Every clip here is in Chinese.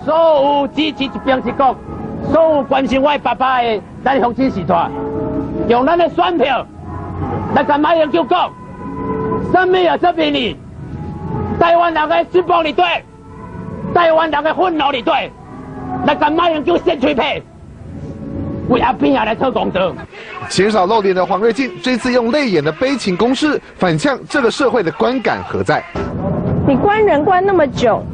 所有支持一边是讲，所有关心我爸爸的咱乡亲时代，用咱的选票来甲马英九讲，什么啊？这边呢？台湾人的失望里对，台湾人的愤怒里对，来甲马英九先吹屁，为阿扁也来讨公道。 鲜少露脸的黄瑞进，这次用泪眼的悲情攻势反呛这个社会的观感何在？ 你关人关那么久，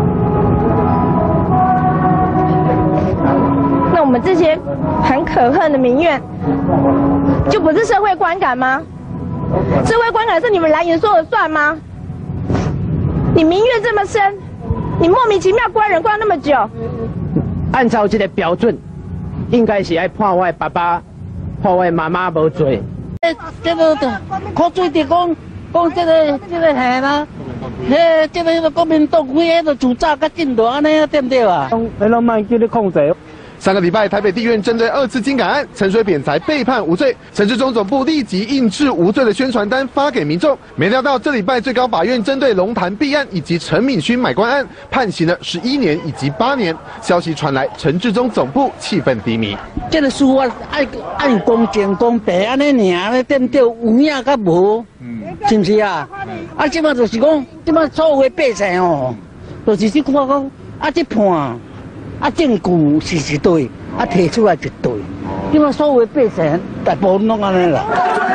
那我们这些很可恨的民怨，就不是社会观感吗？社会观感是你们蓝营说了算吗？你民怨这么深，你莫名其妙关人关那么久， 按照这个标准，应该是爱判我爸爸、判我妈妈无罪。 这个靠嘴的讲这个系啦，这个国民党规迄个主炸甲进度安尼对不对啊？ 你拢莫叫你控制。 上个礼拜，台北地院针对2次金改案，陈水扁才被判无罪。陈致中总部立即印制无罪的宣传单发给民众。没料到这礼拜最高法院针对龙潭弊案以及陈敏勋买官案，判刑了11年以及8年。消息传来，陈致中总部气氛低迷。 这个司法按公正公平安尼尔，对不对？有影甲无？是不是啊？啊，即马就是讲，即马所有的百姓哦，就是去看讲这判。证据是对，提出来就对，因为所有的百姓大部分拢安尼啦。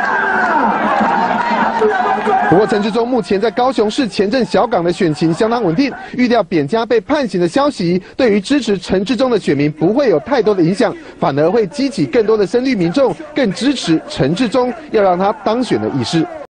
不过陈致中目前在高雄市前镇小港的选情相当稳定，预料扁家被判刑的消息，对于支持陈致中的选民不会有太多的影响，反而会激起更多的深绿民众更支持陈致中要让他当选的意识。